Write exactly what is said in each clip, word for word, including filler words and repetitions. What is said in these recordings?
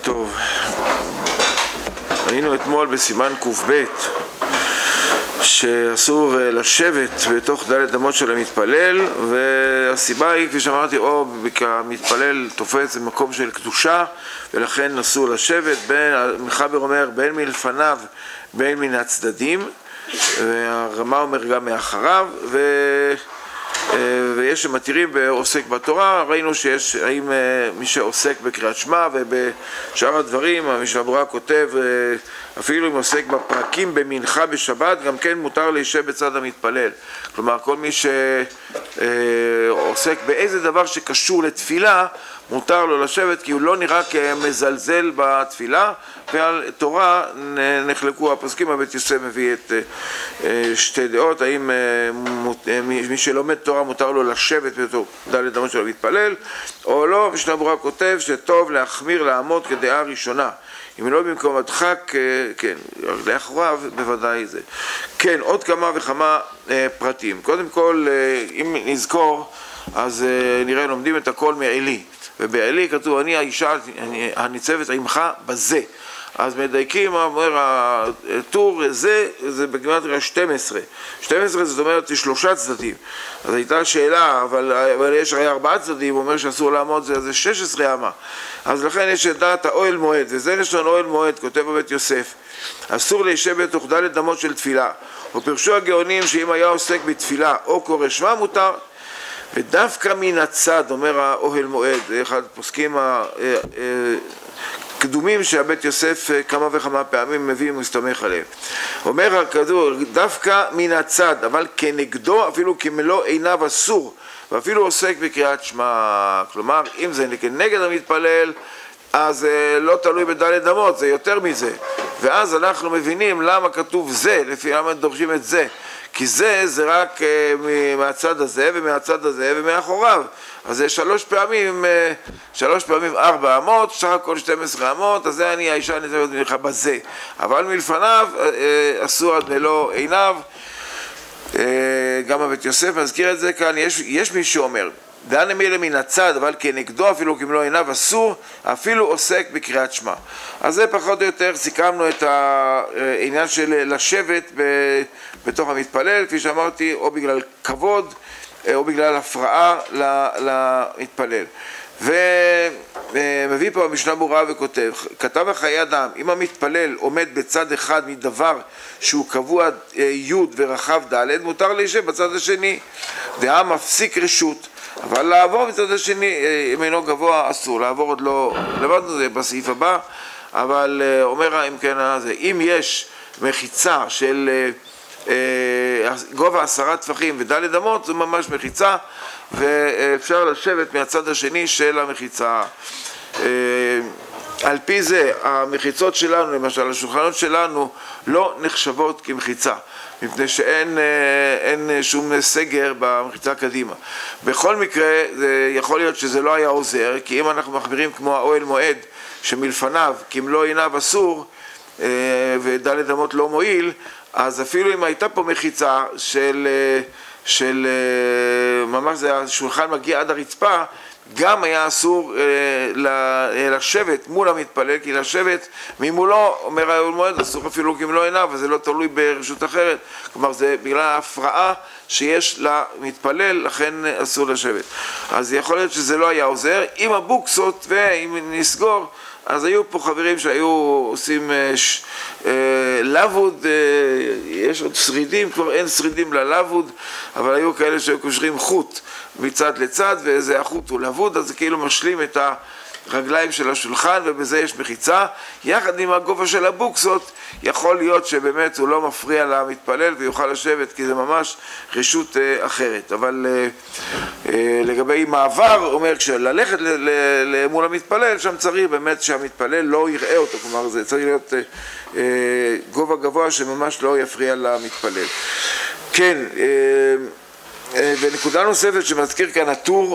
טוב, היינו אתמול בסימן ק"ב שאסור לשבת בתוך דלת אמות של המתפלל, והסיבה היא, כפי שאמרתי, או המתפלל תופס במקום של קדושה ולכן אסור לשבת, בין, מחבר אומר בין מלפניו בין מן הצדדים, והרמה אומר גם מאחריו, ו... ויש שמתירים ועוסק בתורה. ראינו שיש, האם מי שעוסק בקריאת שמע ובשאר הדברים, המשנה ברורה כותב, אפילו אם עוסק בפרקים במנחה בשבת, גם כן מותר להישב בצד המתפלל. כלומר, כל מי שעוסק באיזה דבר שקשור לתפילה, מותר לו לשבת, כי הוא לא נראה כמזלזל בתפילה. ועל תורה נחלקו הפוסקים, הבית יוסף מביא את שתי דעות, האם מי שלומד תורה מותר לו לשבת בתוך דלת אמות של המתפלל או לא. המשנה ברורה כותב שטוב להחמיר לעמוד כדעה ראשונה, אם לא במקום הדחק, כן, לאחוריו בוודאי זה. כן, עוד כמה וכמה פרטים. קודם כל, אם נזכור, אז נראה לומדים את הכל מעלי, ובעלי כתוב אני האישה הניצבת עמך בזה. אז מדייקים, אומר הטור, זה, זה בגימטריה שתים עשרה. שתים עשרה זאת אומרת שלושה צדדים. אז הייתה שאלה, אבל, אבל יש הרי ארבעה צדדים, הוא אומר שאסור לעמוד, זה, זה שש עשרה אמה. אז לכן יש את דעת האוהל מועד, וזה לשון אוהל מועד, כותב בבית יוסף. אסור להישב בתוך דלת אמות של תפילה. ופרשו הגאונים שאם היה עוסק בתפילה או קורא שמע מותר, ודווקא מן הצד, אומר האוהל מועד, אחד פוסקים ה... קדומים שהבית יוסף כמה וכמה פעמים מביא ומסתמך עליהם. אומר הכדור, דווקא מן הצד, אבל כנגדו, אפילו כמלוא עיניו אסור, ואפילו עוסק בקריאת שמע. כלומר, אם זה כנגד המתפלל, אז לא תלוי בדלת אמות, זה יותר מזה. ואז אנחנו מבינים למה כתוב זה, לפי למה דורשים את זה. כי זה, זה רק מהצד הזה ומהצד הזה ומאחוריו. אז זה שלוש פעמים, שלוש פעמים ארבע אמות, סך הכל שתים עשרה אמות, אז זה אני האישה ניצבת ממך בזה. אבל מלפניו אסור עד מלוא עיניו. גם הבית יוסף מזכיר את זה כאן. יש, יש מי שאומר, דן מילה מן הצד, אבל כנגדו אפילו כמלוא עיניו אסור, אפילו עוסק בקריאת שמע. אז זה פחות או יותר סיכמנו את העניין של לשבת בתוך המתפלל, כפי שאמרתי, או בגלל כבוד או בגלל הפרעה למתפלל. ומביא פה המשנה ברורה וכותב, כתב החיי אדם, אם המתפלל עומד בצד אחד מדבר שהוא קבוע י' ורחב ד', מותר להישב בצד השני, דעה מפסיק רשות. אבל לעבור מצד השני, אם אינו גבוה, אסור. לעבור עוד לא, לבדנו זה בסעיף הבא, אבל אומר אם כן, אם יש מחיצה של גובה עשרה טפחים ודלת אמות, זה ממש מחיצה, ואפשר לשבת מהצד השני של המחיצה. על פי זה, המחיצות שלנו, למשל, השולחנות שלנו, לא נחשבות כמחיצה, מפני שאין אין שום סגר במחיצה קדימה. בכל מקרה, זה יכול להיות שזה לא היה עוזר, כי אם אנחנו מחמירים כמו האוהל מועד, שמלפניו, כמלוא עיניו אסור, ודלת אמות לא מועיל, אז אפילו אם הייתה פה מחיצה של, של ממש זה השולחן מגיע עד הרצפה, גם היה אסור לשבת מול המתפלל, כי לשבת ממולו, אומר האוהל מועד, אסור אפילו כמלוא עיניו, וזה לא תלוי ברשות אחרת. כלומר, זה בגלל ההפרעה שיש למתפלל, לכן אסור לשבת. אז יכול להיות שזה לא היה עוזר. עם הבוקסות ואם נסגור, אז היו פה חברים שהיו עושים ש... לבוד, יש עוד שרידים, כבר אין שרידים ללבוד, אבל היו כאלה שהיו קושרים חוט מצד לצד, ואיזה החוט הוא לבוד, אז זה כאילו משלים את הרגליים של השולחן, ובזה יש מחיצה. יחד עם הגובה של הבוקסות, יכול להיות שבאמת הוא לא מפריע למתפלל ויוכל לשבת, כי זה ממש רשות אחרת. אבל לגבי מעבר, אומר, כשללכת מול המתפלל, שם צריך באמת שהמתפלל לא יראה אותו, כלומר זה צריך להיות גובה גבוה שממש לא יפריע למתפלל. כן, ונקודה נוספת שמזכיר כאן הטור,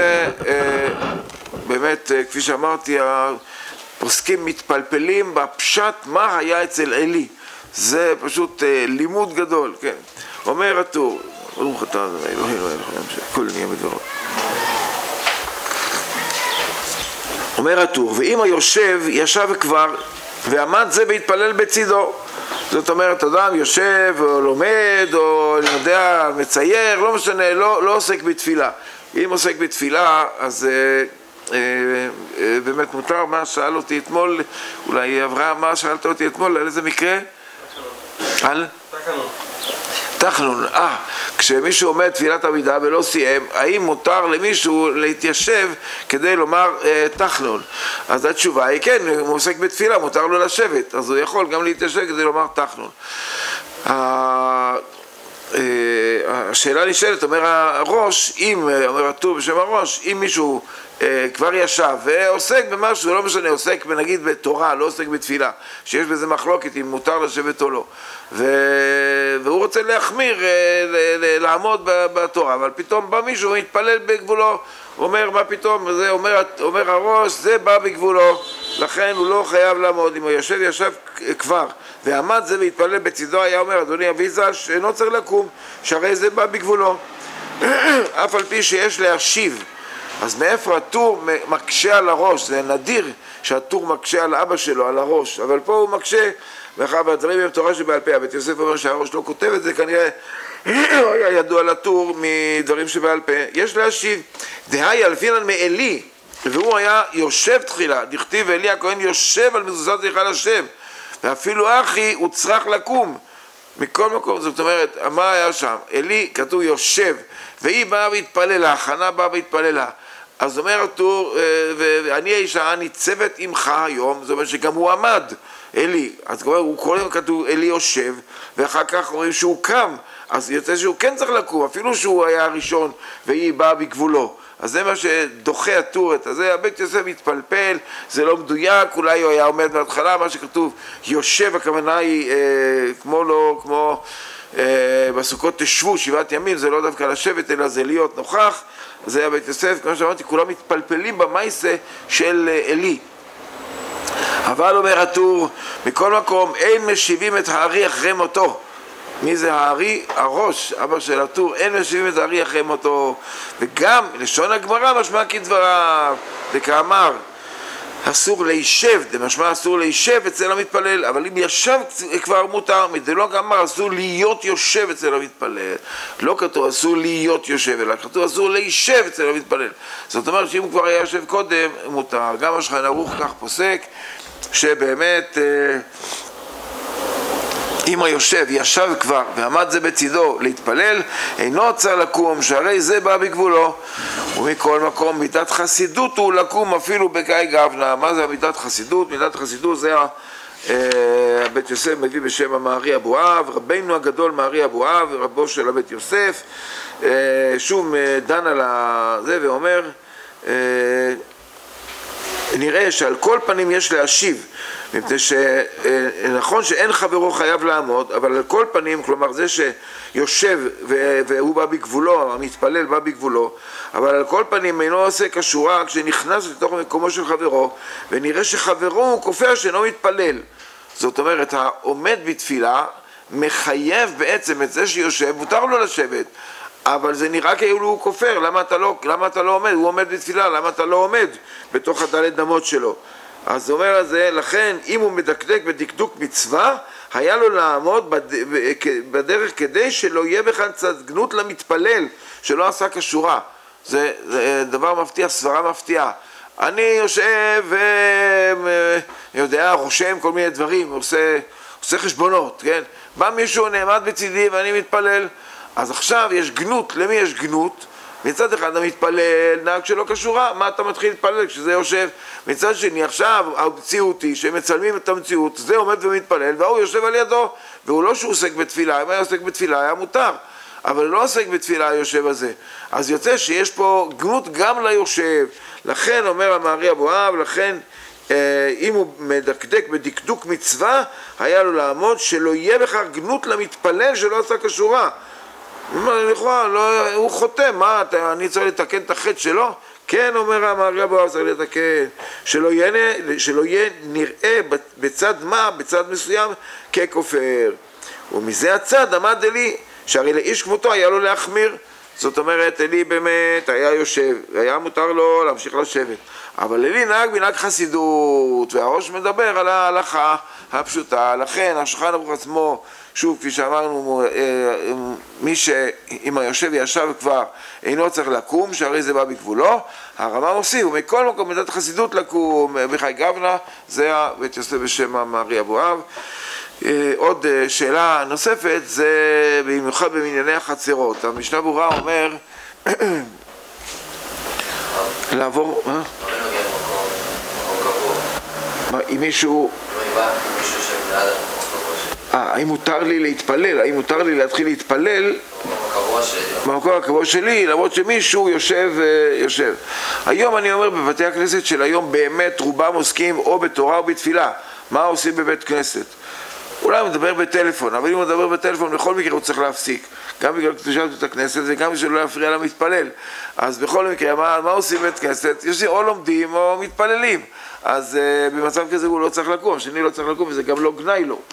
ובאמת, כפי שאמרתי, הפוסקים מתפלפלים בפשט מה היה אצל עלי. זה פשוט לימוד גדול, כן. אומר הטור, ברוך אתה ה' אלוהינו מלך העולם שהכל נהיה בדברו. אומר הטור, ואם היושב ישב כבר ועמד זה והתפלל בצידו, זאת אומרת, אדם יושב או לומד או אני יודע, מצייר, לא משנה, לא, לא עוסק בתפילה. אם עוסק בתפילה, אז אה, אה, באמת מותר. מה שאל אותי אתמול, אולי אברהם, מה שאלת אותי אתמול, על איזה מקרה? על? תחנון. תחנון, אה, כשמישהו עומד תפילת עמידה ולא סיים, האם מותר למישהו להתיישב כדי לומר אה, תחנון? אז התשובה היא כן, אם הוא עוסק בתפילה, מותר לו לשבת, אז הוא יכול גם להתיישב כדי לומר תחנון. אה, השאלה נשאלת, אומר הראש, אם, אומר הטור בשם הראש, אם מישהו אה, כבר ישב ועוסק במשהו, לא משנה, עוסק נגיד בתורה, לא עוסק בתפילה, שיש בזה מחלוקת אם מותר לשבת או לא, ו... והוא רוצה להחמיר, אה, ל... ל... לעמוד בתורה, אבל פתאום בא מישהו ומתפלל בגבולו, אומר מה פתאום, זה אומר, אומר הראש, זה בא בגבולו, לכן הוא לא חייב לעמוד. אם הוא יושב, ישב כבר ועמד זה והתפלל בצידו, היה אומר אדוני אביזה שאינו צריך לקום, שהרי זה בא בגבולו אף על פי שיש להשיב. אז מאיפה הטור מקשה על הראש? זה נדיר שהטור מקשה על אבא שלו, על הראש, אבל פה הוא מקשה, ואחר והדברים הם תורה שבעל פה. בית יוסף אומר שהראש לא כותב את זה, כנראה היה ידוע לטור מדברים שבעל פה. יש להשיב, דהי אלפינן מאלי, והוא היה יושב תחילה, דכתיב אלי הכהן יושב על מזוזת היכל השם, ואפילו אחי הוא צריך לקום מכל מקום. זאת אומרת, מה היה שם? אלי כתוב יושב, והיא באה והתפללה, חנה באה והתפללה. אז אומר הטור, ואני האישה ניצבת עמך היום, זאת אומרת שגם הוא עמד, אלי, אז הוא קודם כתוב אלי יושב, ואחר כך אומרים שהוא קם, אז יוצא שהוא כן צריך לקום, אפילו שהוא היה הראשון והיא באה בגבולו. אז זה מה שדוחה הטור את הזה. הבית יוסף מתפלפל, זה לא מדויק, אולי הוא היה עומד בהתחלה, מה שכתוב יושב, הכוונה היא אה, כמו לא, כמו אה, בסוכות תשבו שבעת ימים, זה לא דווקא לשבת אלא זה להיות נוכח. זה הבית יוסף, כמו שאמרתי, כולם מתפלפלים במייסה של אלי. אבל אומר הטור, מכל מקום אין משיבים את הארי אחרי מותו. מי זה הארי? הראש, אבא של הטור, אין משיבים את הארי אחרי מותו. וגם לשון הגמרא משמע כדבריו, וכאמר אסור להישב, זה משמע אסור להישב אצל המתפלל, אבל אם ישב כבר מותר, זה לא גמר, אסור להיות יושב אצל המתפלל. לא כתוב אסור להיות יושב, אלא כתוב אסור להישב אצל המתפלל. זאת אומרת שאם הוא כבר היה יושב קודם, מותר. גם השולחן ערוך כך פוסק, שבאמת אם היושב ישב כבר ועמד זה בצידו להתפלל, אינו צריך לקום, שהרי זה בא בגבולו. ומכל מקום מידת חסידות הוא לקום אפילו בגיא גבנה. מה זה מידת חסידות? מידת חסידות זה הבית יוסף מביא בשם המערי אבואב, רבינו הגדול מערי אבואב, רבו של הבית יוסף, שוב דן על זה ואומר, נראה שעל כל פנים יש להשיב, מפני שנכון שאין חברו חייב לעמוד, אבל על כל פנים, כלומר זה שיושב והוא בא בגבולו, המתפלל בא בגבולו, אבל על כל פנים אינו עושה כשורה כשנכנס לתוך מקומו של חברו, ונראה שחברו הוא כופר שאינו מתפלל. זאת אומרת, העומד בתפילה מחייב בעצם את זה שיושב, מותר לו לשבת, אבל זה נראה כאילו הוא כופר. למה אתה לא, למה אתה לא עומד? הוא עומד בתפילה, למה אתה לא עומד בתוך הדלת דמות שלו? אז אומר הזה, לכן אם הוא מדקדק בדקדוק מצווה, היה לו לעמוד בדרך כדי שלא יהיה בכלל צדגנות למתפלל שלא עשה כשורה. זה, זה דבר מפתיע, סברה מפתיעה. אני יושב ויודע, רושם כל מיני דברים, עושה, עושה חשבונות, כן? בא מישהו נעמד בצידי ואני מתפלל, אז עכשיו יש גנות. למי יש גנות? מצד אחד המתפלל נהג שלא כשורה, מה אתה מתחיל להתפלל כשזה יושב? מצד שני עכשיו המציאות היא שמצלמים את המציאות, זה עומד ומתפלל והוא יושב על ידו, והוא לא שהוא עוסק בתפילה. אם היה עוסק בתפילה היה מותר, אבל לא עוסק בתפילה היושב הזה. אז יוצא שיש פה גנות גם ליושב. לכן אומר המערי אבואב, לכן אם הוא מדקדק בדקדוק מצווה, היה לו לעמוד שלא יהיה בכך גנות למתפלל שלא עשה כשורה. לכאורה, לא, הוא חותם, מה, אתה, אני צריך לתקן את החטא שלו? כן, אומר המערי אבואב, צריך לתקן, שלא יהיה, שלא יהיה נראה בצד מה, בצד מסוים, ככופר. ומזה הצד עמד אלי, שהרי לאיש כמותו היה לו להחמיר. זאת אומרת, אלי באמת היה יושב, היה מותר לו להמשיך לשבת. אבל אלי נהג מנהג חסידות, והראש מדבר על ההלכה הפשוטה. לכן, השולחן ערוך עצמו, שוב, כפי שאמרנו, מי שאם היושב ישב כבר אינו צריך לקום, שהרי זה בא בגבולו. הרמ"א מוסיף, ומכל מקום מידת חסידות לקום, בחי גבנה, זה בית יוסף בשם המארי אבואב. עוד שאלה נוספת, זה במיוחד במנייני החצרות. המשנה ברורה אומר, לעבור, מה? אם מישהו... אה, האם מותר לי להתפלל? האם מותר לי להתחיל להתפלל? במקום הקבוע שלי, למרות שמישהו יושב, יושב. היום אני אומר, בבתי הכנסת של היום באמת רובם עוסקים או בתורה או בתפילה. מה עושים בבית כנסת? אולי הוא מדבר בטלפון, אבל אם הוא מדבר בטלפון, בכל מקרה הוא צריך להפסיק. גם בגלל קדושת בית הכנסת וגם בשביל לא להפריע למתפלל. אז בכל מקרה, מה, מה עושים בבית כנסת? יש או לומדים או מתפללים. אז uh, במצב כזה הוא לא צריך לקום, שני לא צריך לקום, וזה גם לא גנאי לו.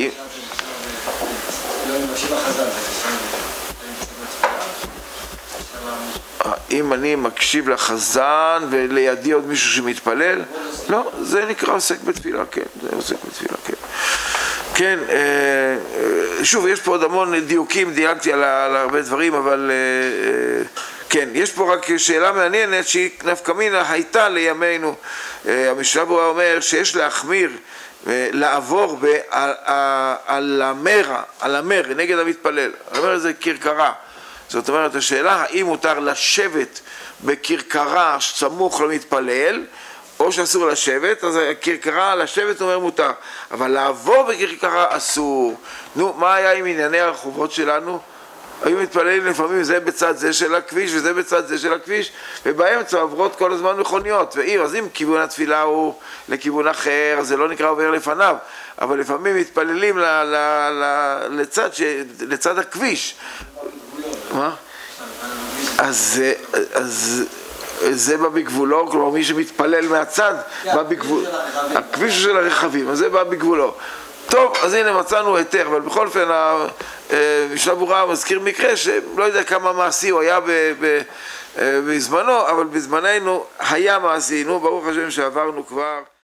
אם אני מקשיב לחזן ולידי עוד מישהו שמתפלל, לא, זה נקרא עוסק בתפילה, כן, זה עוסק בתפילה, כן. כן, שוב, יש פה עוד המון דיוקים, דייקתי על הרבה דברים, אבל כן, יש פה רק שאלה מעניינת שהיא נפקא מינה הייתה לימינו. המשנה ברורה אומר שיש להחמיר, לעבור על המרע, על המר, נגד המתפלל. המר זה כרכרה. זאת אומרת, השאלה האם מותר לשבת בכרכרה סמוך למתפלל, או שאסור לשבת, אז הכרכרה לשבת אומר מותר, אבל לעבור בכרכרה אסור. נו, מה היה עם ענייני הרחובות שלנו? היו מתפללים לפעמים זה בצד זה של הכביש וזה בצד זה של הכביש, ובאמצע עוברות כל הזמן מכוניות, ואם, אז אם כיוון התפילה הוא לכיוון אחר, זה לא נקרא עובר לפניו, אבל לפעמים מתפללים ל, ל, ל, לצד, ש, לצד הכביש. מה? אז, אז זה בא בגבולו, כלומר מי שמתפלל מהצד, בא בגבולו, הכביש של הרכבים, אז זה בא בגבולו. טוב, אז הנה מצאנו היתר, אבל בכל אופן המשנה ברורה מזכיר מקרה שלא יודע כמה מעשי הוא היה בזמנו, אבל בזמננו היה מעשי, נו ברוך השם שעברנו כבר.